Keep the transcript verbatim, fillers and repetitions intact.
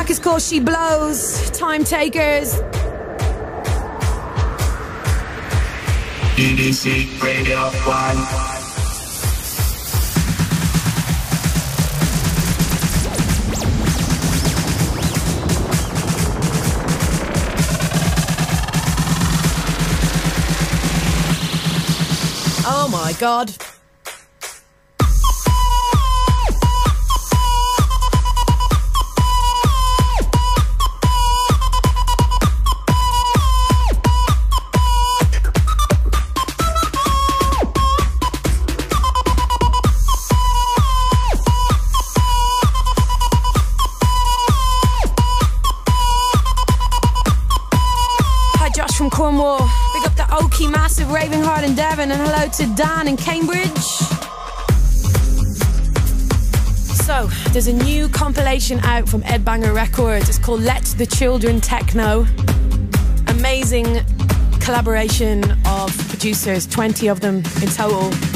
track is called She Blows, Timetakers. B B C Radio one. Oh my God. From Cornwall, big up the Oakie, massive raving hard in Devon, and hello to Dan in Cambridge. So, there's a new compilation out from Ed Banger Records. It's called Let the Children Techno. Amazing collaboration of producers, twenty of them in total.